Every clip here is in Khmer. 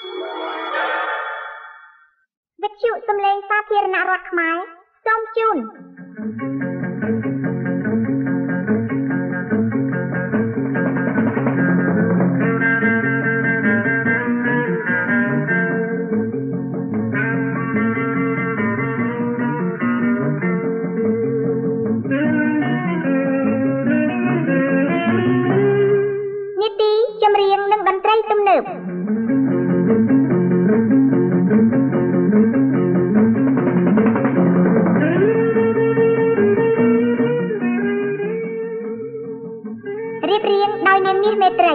វិទ្យុសំឡេងសាធារណរដ្ឋខ្មែរសូមជូននីតិចម្រៀងនិងតន្ត្រីទំនើបរៀបរៀងដោយនាងមាសមេត្រី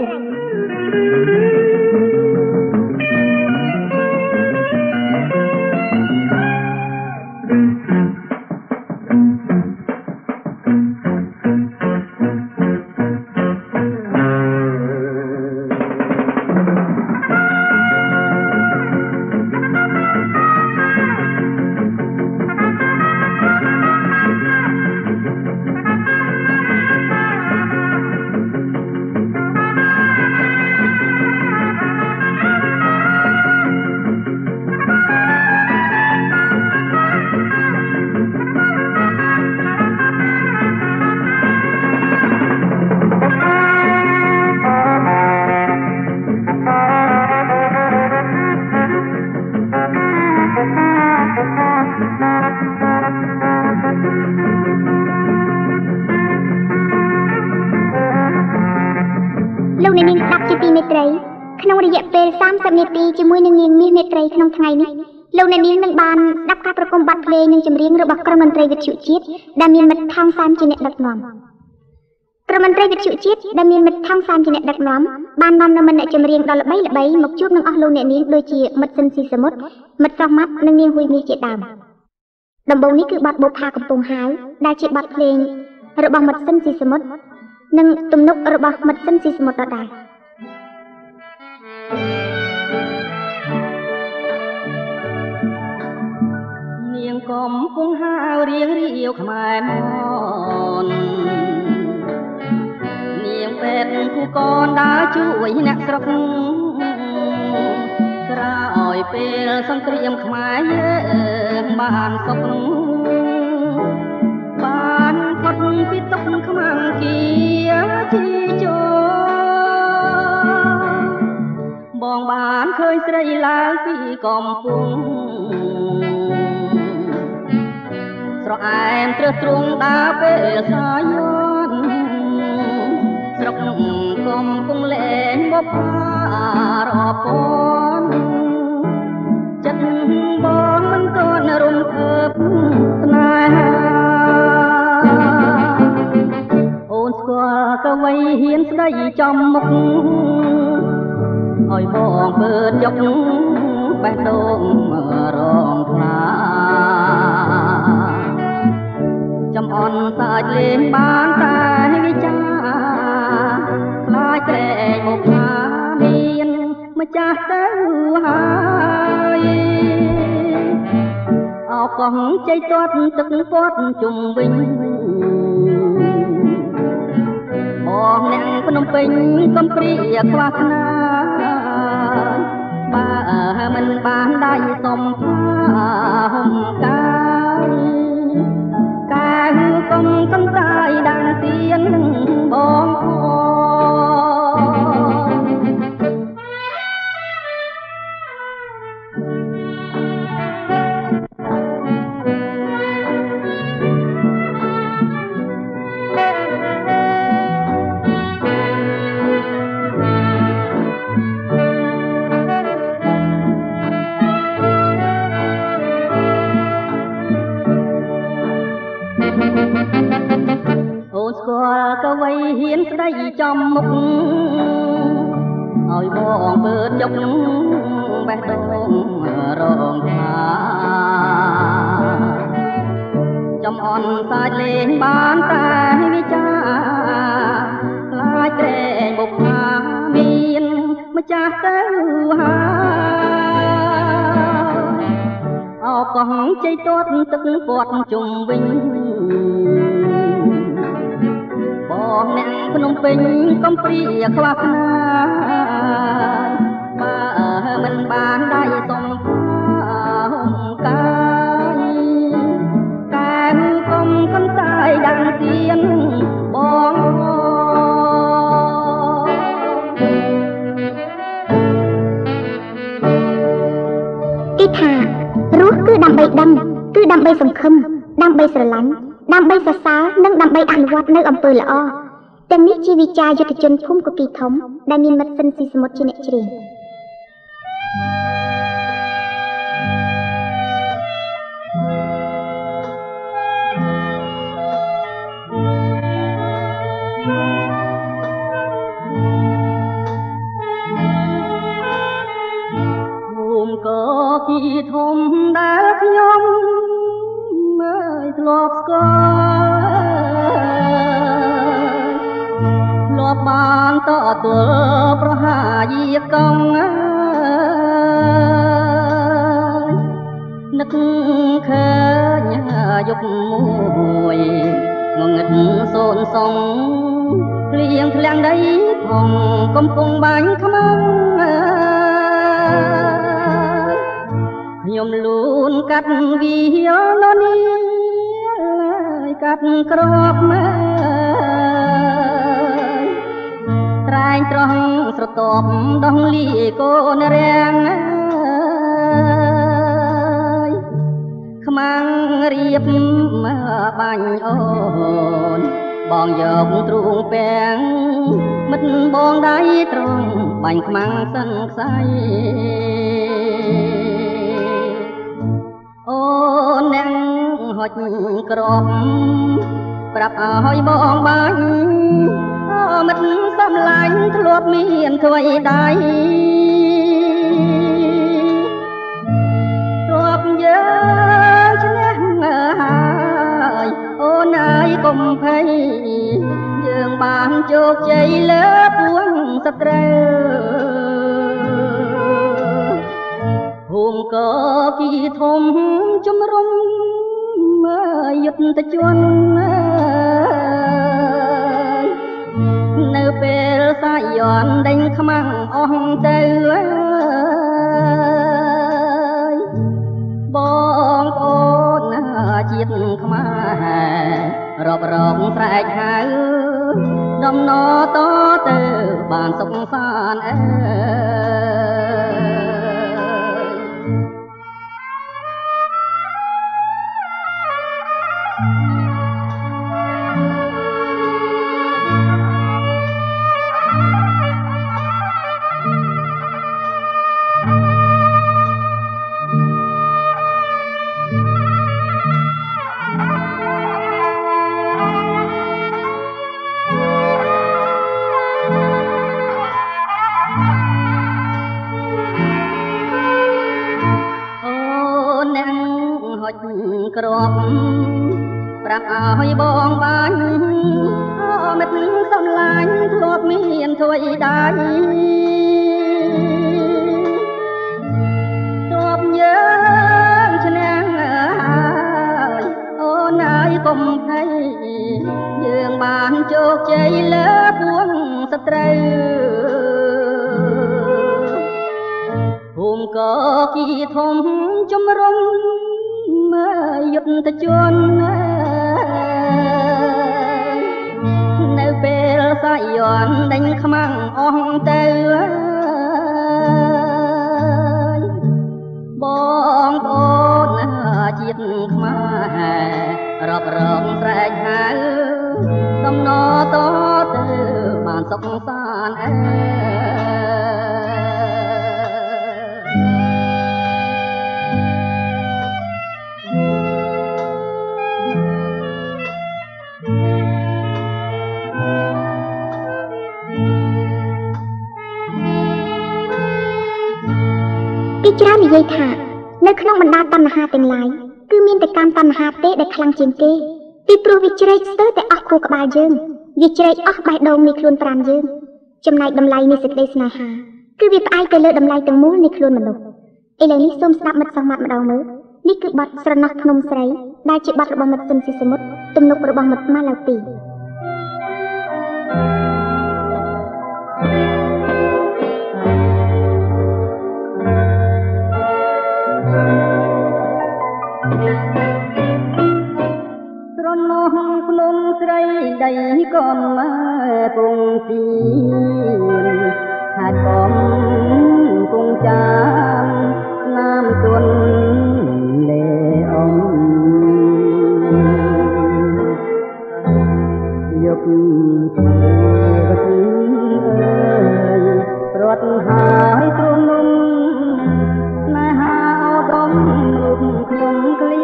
ក្នុងរយៈពេល30នាទីជាមួយនឹងនាងមាសមេត្រីក្នុងថ្ងៃនេះលោកអ្នកនាងនឹងបានស្ដាប់ការប្រគំបទភ្លេងនិងចម្រៀងរបស់ក្រុមមន្ត្រីវិទ្យុជាតិដែលមានមិត្តថោងសាមជាអ្នកដឹកនាំក្រុមមន្ត្រីវិទ្យុជាតិដែលមានមិត្តថោងសាមជាអ្នកដឹកនាំបាននាំនៅអ្នកចម្រៀងដ៏ល្បីៗមកជួបនឹងអស់លោកអ្នកនាងដូចជាមិត្តសិនស៊ីសមុទ្រមិត្តស្រស់ម៉ាត់និងនាងហ៊ុយមាសជាដើមដំបូងនេះគឺបទបុប្ផាកំពង់ហាវដែលជាបទភ្លេងរបស់មិត្តសិនស៊ីសមុទ្រនិងទំនុករបស់មិត្តសិនស៊ីសមុទ្រដដែលនាងកំពុងហាវរៀងរាវខ្មែរមននាងពេទ្យគូកនដើរជួយអ្នកស្រុកក្រោយពេលសង្គ្រាមខ្មែរយើងបានសុខបានផុតពីទុកខ្មាំងគៀជីជោបងបានឃើញស្រីឡើងពីកំពុងស្រអែមត្រឹសទ្រង់ដើរពេលសាយន់ស្រុកកំពុងលែងបបរពន់ចិត្តបងមិនទាន់រំភើបស្នេហាអូនស្គាល់កវីហ៊ានស្ដីចំមុខឲ្យបងពើចុកបេះដូងរងថ្លាចំអន់សាច់លេងបានតែវិចាខ្លាចតែមកថាមានម្ចាស់ទៅហើយអោកងជ័យទាត់ទឹកពាត់ជុំវិញបងអ្នកភ្នំពេញកំព្រាខ្វះខ្នាបើមិនបានដៃសំផាហុំកាយកាយគុំកំសាយដាំងទៀនបងអូនស្គាល់កវីហ៊ានស្ដីចំមុខឲ្យបងពើចុកបេះដូងរងថ្លាចំអន់សាច់លេងបានតែវិចាខ្លាចតែបុប្ផាមានម្ចាស់ទៅហើយអោកងជ័យទាត់ទឹកពាត់ជុំវិញបងអ្នកភ្នំពេញកំព្រាខ្វះខ្នាបើមិនបានដៃសុំហុំកាយកែមកុំកន្តាយដាំទៀនបងទីថារស់គឺដើម្បីដឹងគឺដើម្បីសង្ឃឹមដើម្បីស្រឡាញ់ដើម្បីសរសើរនិងដើម្បីអនុវត្តនៅអំពើល្អទាំងនេះជាវិចារយុទ្ធជនភូមិកគីធំដែលមានមិត្តសិនស៊ីសមុទ្រជាអ្នកច្រៀងភូមិកគីធំដែលខ្ញុំមើលធ្លាប់ស្គាល់ធ្លាប់បានតទល់ប្រហាយាកងនឹកឃើញយកមួយងងឹតសូនសងភ្លៀងធ្លាំងដីថងកំពុងបាញ់ខ្មាំងខ្ញុំលូនកាត់វាលនីកាត់ក្របមើត្រែងត្រង់ស្រទប់ដងលីកូនរាំងខ្មាំងរៀបបាញ់អូនបងយកទ្រូងពាំងមិត្តបងដៃត្រង់បាញ់ខ្មាំងសិនខ្សែអូនអ្នកហុចក្របប្រាប់ឲ្យបងបាញ់អូមិត្តសំឡាញ់ធ្លាប់មានធ្វើដៃធ្លាប់យើងឈ្នះហើយអូនហើយកុំភ័យយើងបានជោគជ័យលើពួងសត្រូវភូមិកគីធំជំរុំយុទ្ធជននៅពេលសាយ័នដេញខ្មាំងអស់ទៅបងប្អូនជាតិខ្មែររាប់រងស្រែកហៅដំណតទៅបានសុខសាន្តអើក្របប្រាប់ឲ្យបងបាញ់អូមិត្តសំឡាញ់ធ្លាប់មានធ្វើដៃទោះយើងឈ្នះហើយអូនហើយកុំភ័យយើងបានជោគជ័យលើពួងសត្រូវភូមិកគីធំជំរុំយុទ្ធជននៅពេលសាយ័នដេញខ្មាំងអស់ទៅបងប្អូនជាតិខ្មែររាប់រងស្រែកហៅដំណតទៅបានសុខសាន្តអើច្រើននិយាយថានៅក្នុងបណ្ដាតណ្ហាទាំងឡាយគឺមានតែកម្មតណ្ហាទេដែលខ្លាំងជាងគេពីព្រោះវាជ្រែកស្ទើរតែអស់ខួរក្បាលយើងវាជ្រែកអស់បេះដូងនៃខ្លួនប្រាំយើងចំណែកតម្លៃនៃសេចក្តីស្នេហាគឺវាផ្អែកទៅលើតម្លៃទាំងមូលនៃខ្លួនមនុស្សឥឡូវនេះសូមស្ដាប់មិត្តសង្មាត់ម្ដងមើលនេះគឺបទស្រណោះភ្នំស្រីដែលជាបទរបស់មិត្តសិនស៊ីសមុទ្រទំនុករបស់មិត្តម៉ាឡៅទី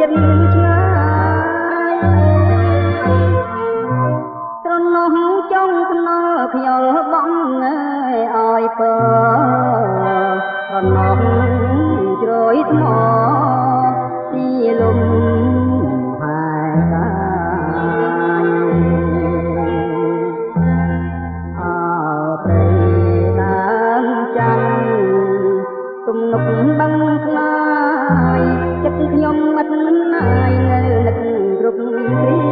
ទៀតឆ្ងាយត្រណោះចង់ស្នល់ខ្យល់បងឲ្យពើត្រណោះជ្រោយថ្មទីលំហើយកាយអើព្រៃដើមចាំទំនុកបឹងខ្លាយចិត្តខ្ញុំមិនណាយនៅនឹកគ្រប់គ្រា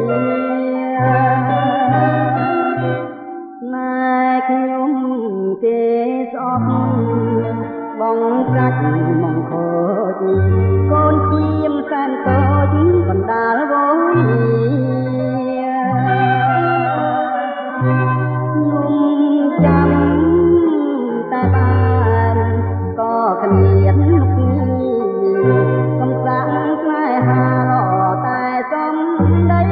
ណែខ្ញុំគេស្អប់បងកាច់មកខូចកូនជាមសែនតូចបណ្ដាលវខ្ញុំចាំតែបានក៏គ្មានមុខកំសាំងស្នេហាតែសំដី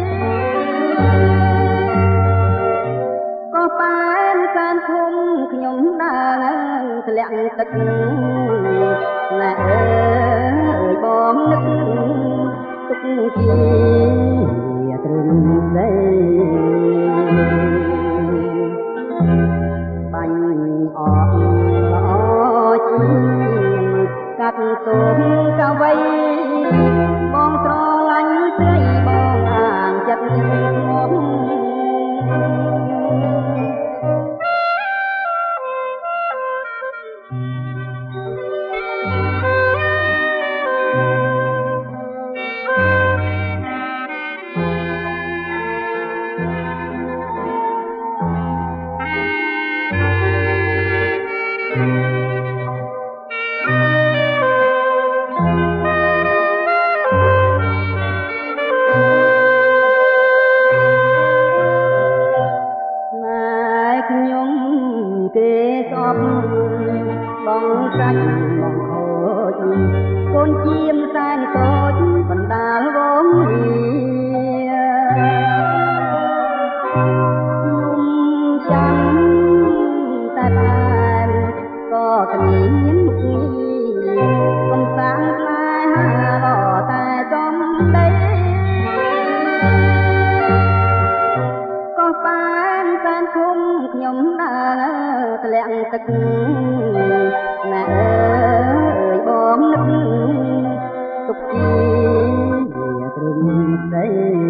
ក៏ប៉ែនកានធំខ្ញុំដើរធ្លាក់ទឹកណែអើយបងនឹកទុកជាត្រឹមដីបាញ់អស់ល្អជាកាត់ទុំកវី បងស្រឡាញ់ស្រីបងអាងចិត្តមកបងកាច់បងខូចកូនជាមសែនតូចបណ្ដាលវងខ្ញុំចាំតែបានក៏គ្មានមុខកំសាំងស្នេហាតែសំដីក៏បានសានឃុំខ្ញុំដើរធ្លាក់ទឹកណែអើយបងនឹកទុកជាត្រឹមដី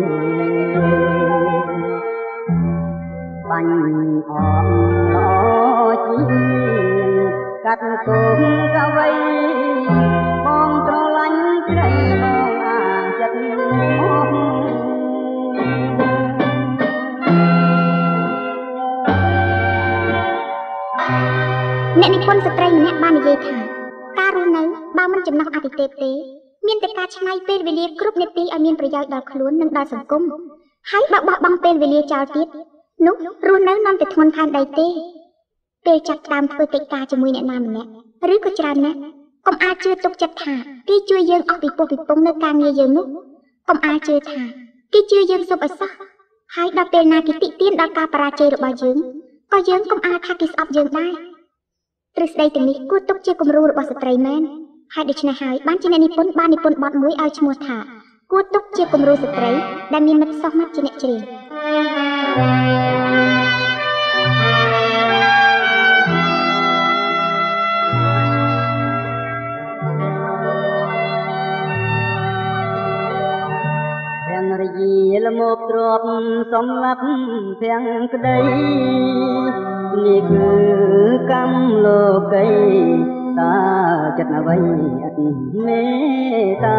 បាញ់អស់ជាកាត់ទុំកវីបងស្រឡាញ់ស្រីបងអាងចិត្តមកអ្នកនិពន្ធស្ត្រីម្នាក់បាននិយាយថាការរស់នៅបើមិនចំណោះអាទិទេពទេមានតែការឆ្នៃពេលវេលាគ្រប់នាទីឲ្យមានប្រយោជន៍ដល់ខ្លួននិងដល់សង្គមហើយបើបោះបង់ពេលវេលាចោលទៀតនោះរស់នៅនាំតែធ្ងន់ថែមដីទេពេលចាប់ផ្ដើមធ្វើកិច្ចការជាមួយអ្នកណាម្នាក់ឬក៏ច្រើនណាស់កុំអាចជឿទុកចិត្តថាគេជួយយើងអស់ពីពោះពីពងនៅការងារយើងនោះកុំអាចជឿថាគេជួយយើងសុបអសោះហើយដល់ពេលណាគេតិទៀនដល់ការបរាជ័យរបស់យើងក៏យើងកុំអាចថាគេស្អប់យើងដែរទ្រឹស្ដីទាំងនេះគួរទុកជាគំរូរបស់ស្ត្រីមែនហើយដូច្នេះហើយបានជាអ្នកនិពន្ធបាននិពន្ធបទមួយឲ្យឈ្មោះថាគួរទុកជាគំរូស្ត្រីដែលមានមិត្តសោះមាត់ជាអ្នកច្រៀងទាំងរយាលមកទ្របសំឡាប់ទាំងក្តីនេះគឺកម្មលោកីតាចិត្តអ្វីអត់មេតា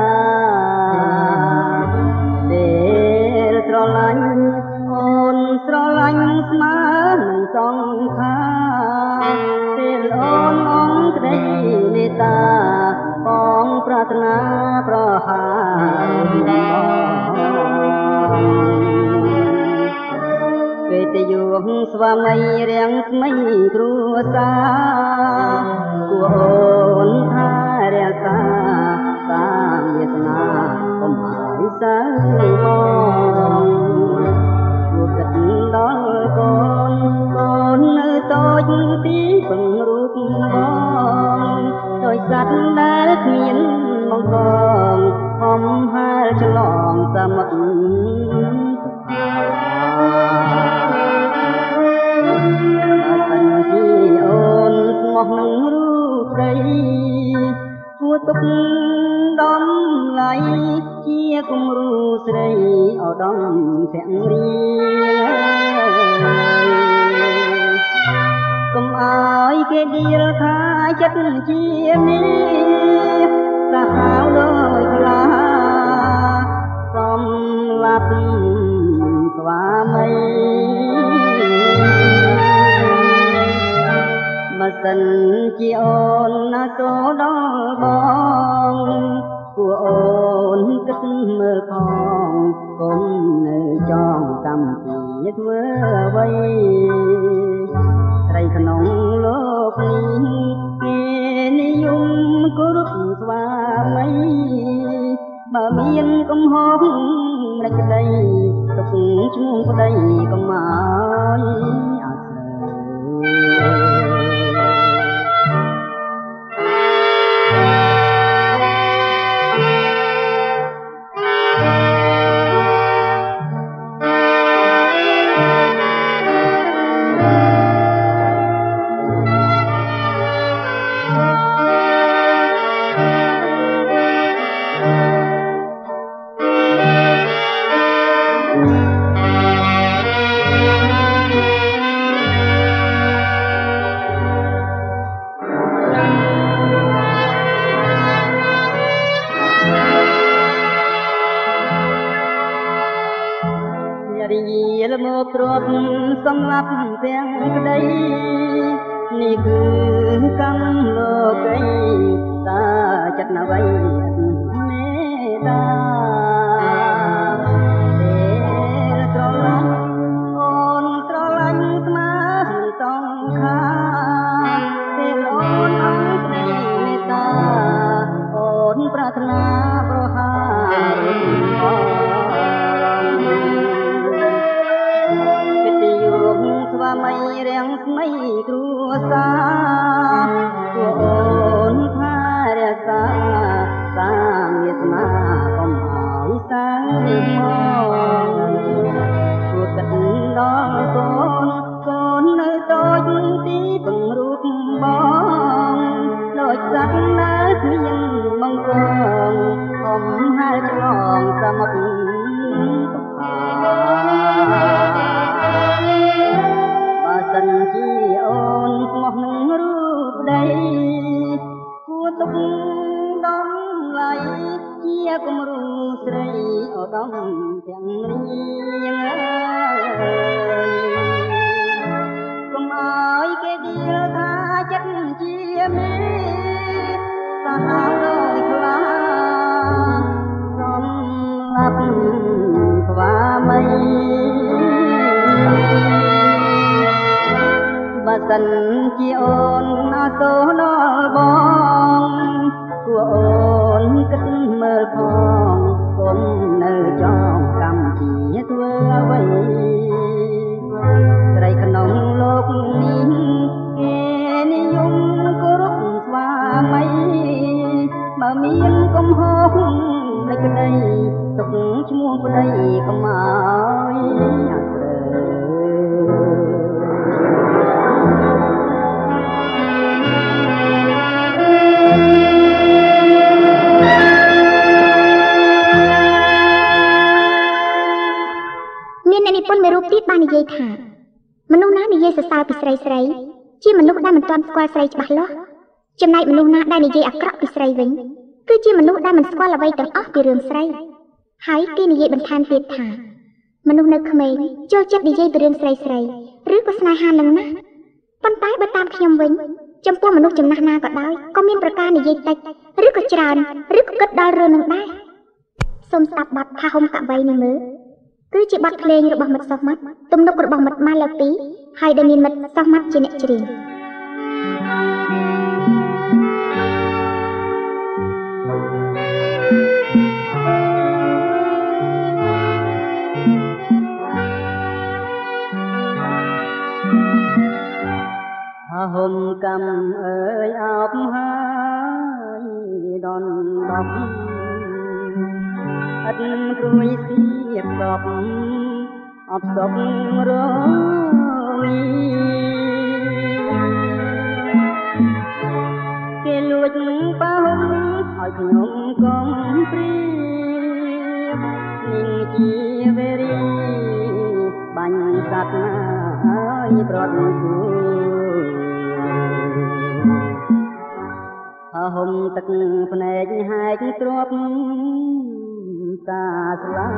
ពេលស្រឡាញ់អូនស្រឡាញ់ស្មើនឹងសង្ខាពេលអូនអងក្តីមេតាបងប្រាថ្នាប្រហាពេលទៅយងស្វាមីរាំងថ្មីគ្រួសារគួរអូនថារាសាតាមវាសនាកុំឲ្យសើមកគួរគិតដល់កូននៅតូចទីពឹងរូបបងដោយសត្វដែលគ្មានបង្កងអំមុខបើសិនជាអូនស្មោះនឹងរូបស្រីគួរទុកដំឡៃជាគំរូស្រីឧត្តមភក្តីកុំឲ្យគេដៀលថាចិត្តជានេះសាហាវដោយខ្លាសំឡាប់ស្វាមីបើសិនជាអូនណាសូដល់បងគួរអូនគិតមើលផងកុំនៅចងកម្មពីធ្វើអ្វីស្រីក្នុងលោកនេះគេនិយមគោរពស្វាមីបើមានកំហុសម្ដេចក្តីទុកឈ្មោះប្តីកុំឲ្យអាស្រ័មកទ្រពសម្លាប់ទាំងក្តីនេះគឺកម្មលោកីតាចិត្តណាវៃមេតាពេលត្រឡប់អូនស្រឡាញ់ស្មារតីតងខាពេលអូនអើក្តីមេតាអូនប្រាថ្នាប្រហារស្វាមីរាំងស្មីគ្រួសារគួរអូនថារក្សាសាមាសនាកុំឲ្យសាងមកគួរគិតដល់កូននៅតូចទីពង្រូបបងដូចសត្វនៅគ្មានមង្គលកុំហើរឆ្លងសមុទ្រសិនជាអូនស្មោះនឹងរូបប្តីគួរទុកដំឡៃជាគំរូស្រីឧត្តមទាំងរៀងកុំឲ្យគេដៀលថាចិត្តជាមេសាហាវដោយខ្លាសំឡាប់ស្វាមីបើសិនជាអូនណាសូដល់បងគួរអូនគិតមើលផងកុំនៅចងកម្មជាធ្វើអ្វីស្រីក្នុងលោកនេះគេនិយមគោរពស្វាមីបើមានកំហុសម្ដេចក្តីទុកឈ្មោះប្តីកុំឲ្យអាស្រ័យនិពន្ធមួយរូបទៀតបាននិយាយថាមនុស្សណានិយាយសរសើរពីស្រីជាមនុស្សដែលមិនទាន់ស្គាល់ស្រីច្បាស់លាស់ចំណែកមនុស្សណាដែលនិយាយអាក្រក់ពីស្រីវិញគឺជាមនុស្សដែលមិនស្គាល់អ្វីទាំងអស់ពីរឿងស្រីហើយគេនិយាយបន្ថែមទៀតថាមនុស្សនៅក្មេងចូលចិត្តនិយាយពីរឿងស្រីឬក៏ស្នេហានឹងណាប៉ុន្តែបើតាមខ្ញុំវិញចំពោះមនុស្សចំណាស់ណាក៏ដោយក៏មានប្រការនិយាយតិចឬក៏ច្រើនឬក៏គិតដល់រឿងនឹងដែរសូមស្ដាប់បទថាហុំកវីនេះមើលគឺជាបទភ្លេងរបស់មិត្តសុខមាត់ទំនុករបស់មិត្តម៉ាឡូពីហើយដែលមានមិត្តសុខមាត់ជាអ្នកច្រៀង hôm cầm ơi ấp hai đòn đọc ឥតព្រួយសៀបសពអបសពរវីគេលួចបោកឲ្យខ្ញុំកុំព្រៀបនឹងជាវេរីបាញ់សត្វណាហើយប្រត់គូហុំទឹកភ្នែកហែកទ្របតាស្លា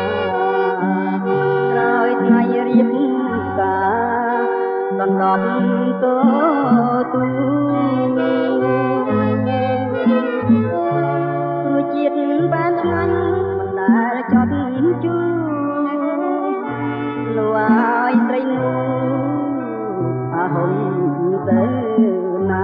ក្រោយថ្ងៃរៀបការដណ្ដប់តទូព្រោះជាតិបានឆ្ងាញ់មិនដែលចត់ជូរលួឲ្យស្រីនោះហុំទៅណា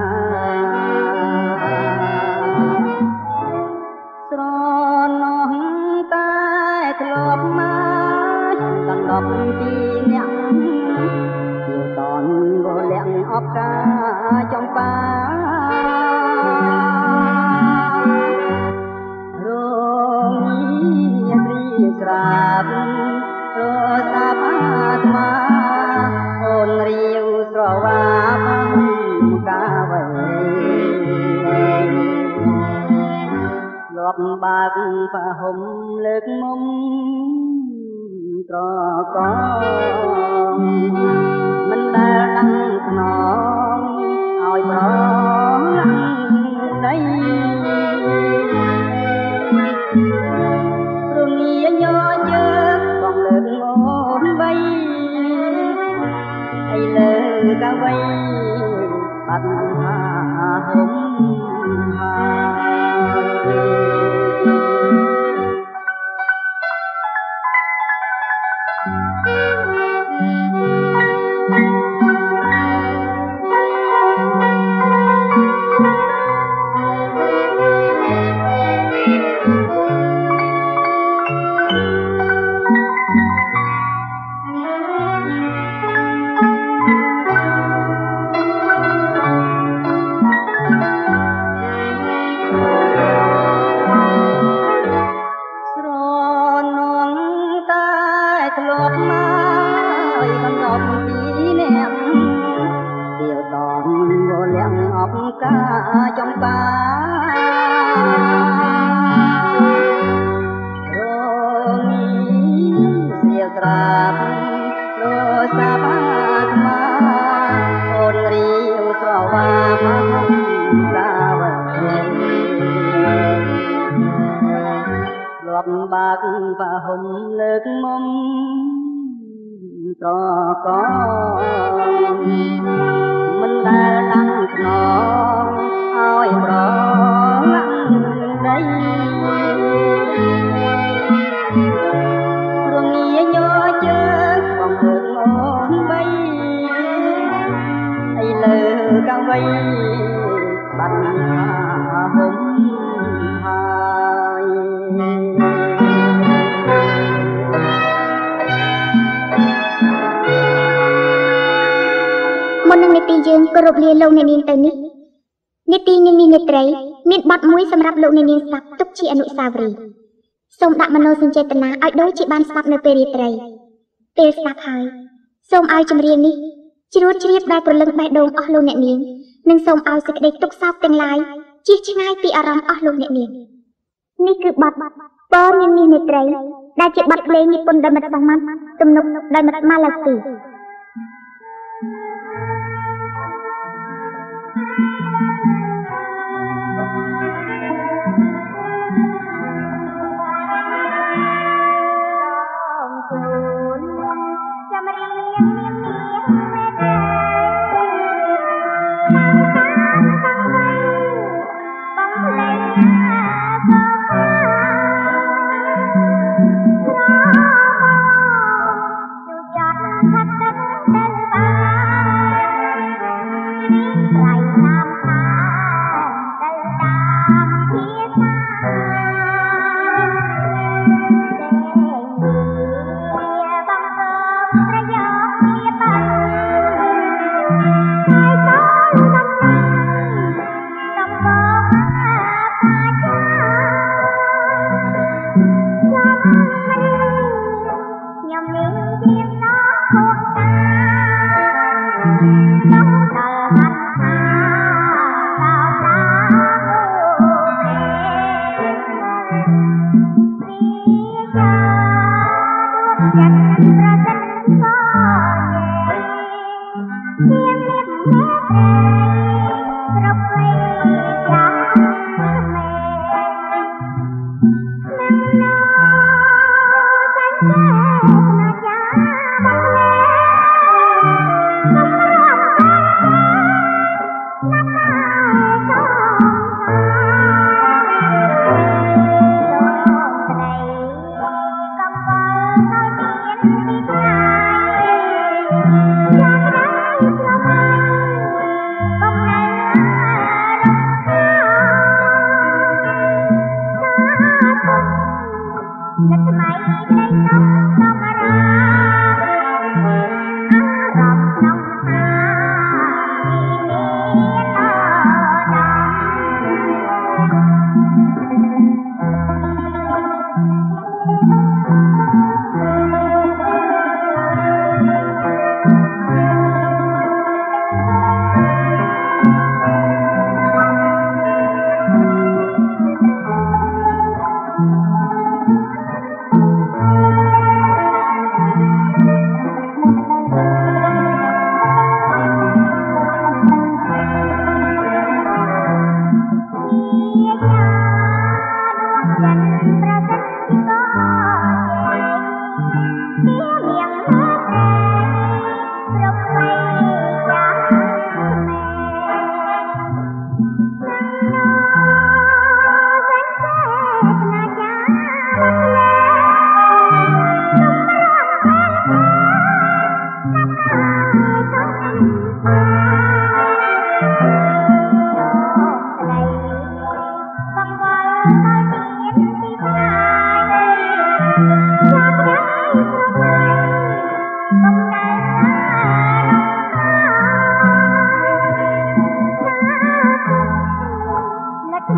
ស្រណោះតែធ្លាប់មកដណ្ដប់ពីអ្នកជាតនវលាក់អបការចំបារងញាស្រីស្រាប់រសាបអាត្មាអូនរាវស្រវាបំកាវេលបបាក់ផាហុំលើកមុំត្រកងមិនដែលដឹងខ្នងឲ្យប្រឡាំងដីរងាញញើបងលើកអូនបីឲ្យលើកអ្វីបាត់ហាហុំចំបារងសៀស្រាប់រសាបាត្មាអូនរាវស្រវាបំកាវេលបបាក់ផាហុំលើកមុំត្រកងមិនដែលដឹងខ្នងឲ្យប្រឡាំងដីរងាញជើងបងលើកអូនបីឲ្យលើកអ្វីបាត់ហាហុំហើយមុននឹងនីតិយើងគោរពលាលោកអ្នកនាងទៅនេះនីតិនាងនេត្រីមានបទមួយសម្រាប់លោកអ្នកនាងស្ដាប់ទុកជាអនុស្សាវរីយ៍សូមដាក់មនោសញ្ចេតនាឲ្យដូចជាបានស្ដាប់នៅពេលរាត្រីពេលស្ដាប់ហើយសូមឲ្យចម្រៀងនេះជ្រួតជ្រាបដល់ព្រលឹងបេះដូងអស់លោកអ្នកនាងនិងសូមឲ្យសេចក្តីទុក្ខសោកទាំងឡាយជៀសឆ្ងាយពីអារម្មណ៍អស់លោកអ្នកនាងនេះគឺបទពរនាងនេត្រីដែលជាបទភ្លេងនិពន្ធដោយមិត្តសង្មាត់ទំនុកដោយមិត្តម៉ាឡាស៊ី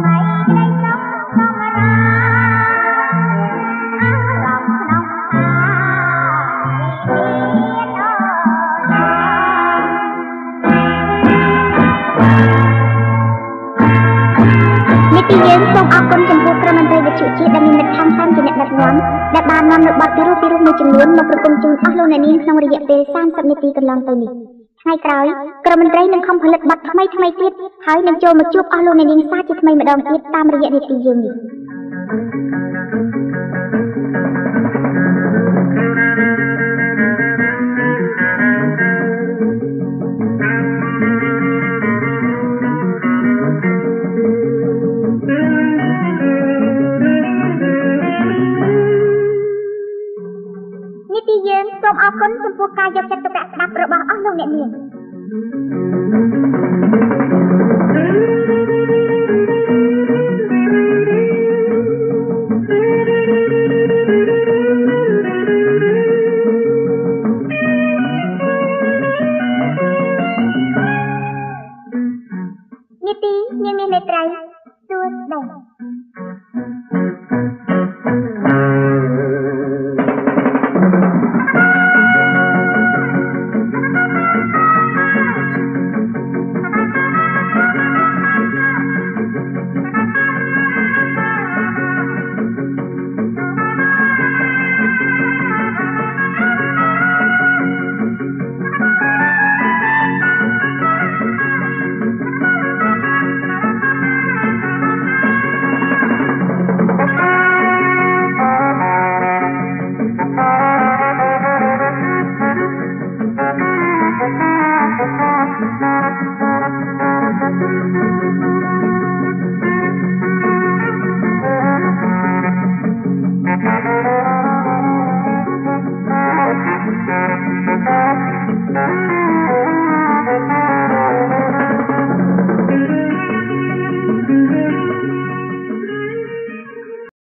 យើងសូមអរគុណចំពោះក្រុមតន្ត្រីវិទ្យុជាតិដែលមានមិត្តថងតាមជាអ្នកដឹកនាំដែលបាននាំនៅបទពីរោះមួយចំនួនមកប្រគំជូនអស់លោកអ្នកនាងក្នុងរយៈពេល30នាទីកន្លងទៅនេះថ្ងៃក្រោយក្រុមតន្ត្រីនឹងខំផលិតបទថ្មីទៀតហើយនឹងចូលមកជួបអស់លោកអ្នកនាងសាជាថ្មីម្ដងទៀតតាមរយៈនាទីយើងនេះយើងសូមអរគុណចំពោះការយកចិត្តទុកដាក់ស្ដាប់របស់អស់លោកអ្នកនាងនីតិនាងមានមេត្រីសួស្ដី